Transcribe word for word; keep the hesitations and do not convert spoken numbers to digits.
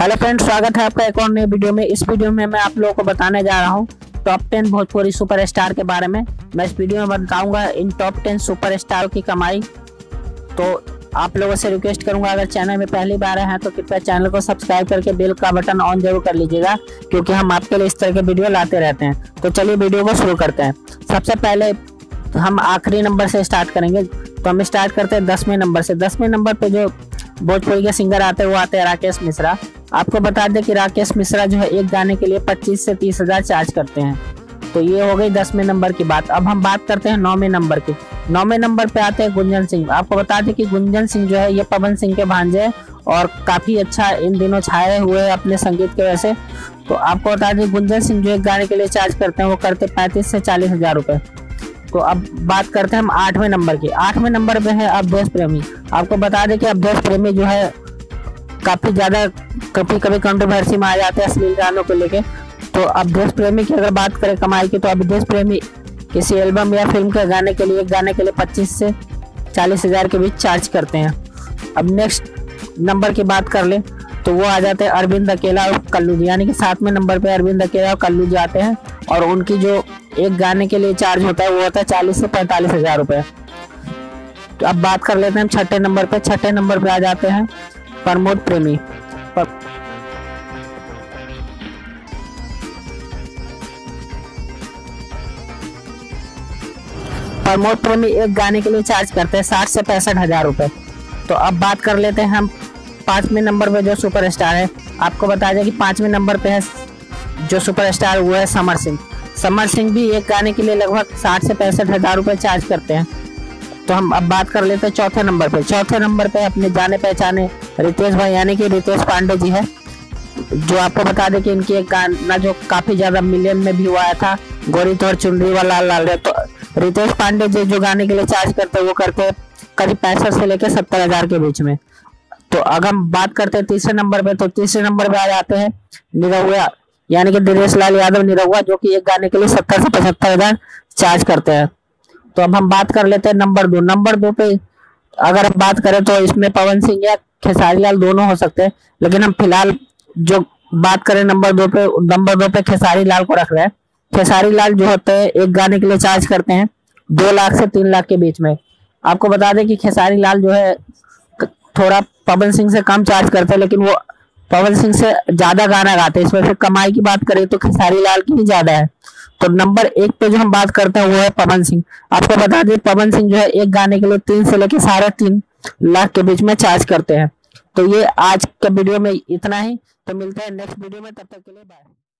Hello friends, स्वागत है आपका एक और नए वीडियो में। इस वीडियो में मैं आप लोगों को बताने जा रहा हूं टॉप टेन भोजपुरी सुपरस्टार के बारे में। मैं इस वीडियो में बताऊंगा इन टॉप टेन सुपरस्टार की कमाई। तो आप लोगों से रिक्वेस्ट करूंगा, अगर चैनल में पहली बार हैं तो कृपया चैनल को सब्सक्राइब करके बेल का बटन ऑन जरूर कर लीजिएगा, क्योंकि हम आपके लिए इस तरह के वीडियो लाते रहते हैं। तो चलिए वीडियो को शुरू करते हैं। सबसे पहले हम आखिरी नंबर से स्टार्ट करेंगे। तो हम स्टार्ट करते हैं दसवें नंबर से। दसवें नंबर पे जो भोजपुरी के सिंगर आते हैं वो आते हैं राकेश मिश्रा। आपको बता दें कि राकेश मिश्रा जो है एक गाने के लिए पच्चीस से तीस हजार चार्ज करते हैं। तो ये हो गई दसवें नंबर की बात। अब हम बात करते हैं नौवें नंबर की। नौवें नंबर पे आते हैं गुंजन सिंह। आपको बता दें कि गुंजन सिंह जो है ये पवन सिंह के भांजे हैं और काफी अच्छा इन दिनों छाए हुए हैं अपने संगीत के वजह से। तो आपको बता दें गुंजन सिंह जो एक गाने के लिए चार्ज करते हैं वो करते पैंतीस से चालीस हजार रुपए। तो अब बात करते हैं हम आठवें नंबर की। आठवें नंबर पे है अवधेश प्रेमी। आपको बता दें कि अवधेश प्रेमी जो है काफी ज्यादा कभी कभी कंट्रोवर्सी में आ जाते हैं अश्लील गानों को लेके। तो अवधेश प्रेमी की अगर बात करें कमाई की, तो अवधेश प्रेमी किसी एल्बम या फिल्म के गाने के लिए एक गाने के लिए पच्चीस से चालीस हजार के बीच चार्ज करते हैं। अब नेक्स्ट नंबर की बात कर ले तो वो आ जाते हैं अरविंद अकेला और कल्लू जी, यानी कि सातवें नंबर पे अरविंद अकेला और कल्लू जी आते हैं और उनकी जो एक गाने के लिए चार्ज होता है वो होता है चालीस से पैंतालीस हजार रुपए। तो अब बात कर लेते हैं छठे नंबर पे। छठे नंबर पे आ जाते हैं प्रमोद प्रेमी। पर... प्रमोद प्रेमी एक गाने के लिए चार्ज करते हैं साठ से पैंसठ हजार रुपए। तो अब बात कर लेते हैं हम पांचवें नंबर पे जो सुपरस्टार है। आपको बता दें कि पांचवें नंबर पे है जो सुपरस्टार वो है समर सिंह। समर सिंह भी एक गाने के लिए लगभग साठ से पैंसठ हजार रुपए चार्ज करते हैं। तो हम अब बात कर लेते हैं चौथे नंबर पे। चौथे नंबर पे अपने जाने पहचाने रितेश भाई यानी कि रितेश पांडे जी है, जो आपको बता दें कि इनकी एक गाना जो काफी ज्यादा मिलियन में भी हुआ था, गोरी तोर चुनरी वाला लाल लाल रे। तो रितेश पांडे जी जो गाने के लिए चार्ज करते हैं वो करते हैं करीब पैंसठ से लेकर सत्तर हजार के बीच में। तो अगर हम बात करते हैं तीसरे नंबर पे, तो तीसरे नंबर पे आ जाते हैं निरहुआ यानी कि दिनेश लाल यादव निरहुआ, जो कि एक गाने के लिए सत्तर से पचहत्तर हजार चार्ज करते हैं। तो अब हम बात कर लेते हैं नंबर दो। नंबर दो पे अगर हम बात करें तो इसमें पवन सिंह या खेसारीलाल दोनों हो सकते हैं, लेकिन हम फिलहाल जो बात करें नंबर दो पे, नंबर दो पे खेसारीलाल को रख रहे हैं। खेसारीलाल जो होते हैं एक गाने के लिए चार्ज करते हैं दो लाख से तीन लाख के बीच में। आपको बता दें कि खेसारीलाल जो है थोड़ा पवन सिंह से कम चार्ज करते हैं, लेकिन वो पवन सिंह से ज्यादा गाना गाते हैं। इसमें फिर कमाई की बात करें तो खेसारीलाल की ही ज्यादा है। तो नंबर एक पे जो हम बात करते हैं वो है पवन सिंह। आपको बता दें पवन सिंह जो है एक गाने के लिए तीन से लेकर साढ़े तीन लाख के बीच में चार्ज करते हैं। तो ये आज के वीडियो में इतना ही। तो मिलते हैं नेक्स्ट वीडियो में, तब तक के लिए बाय।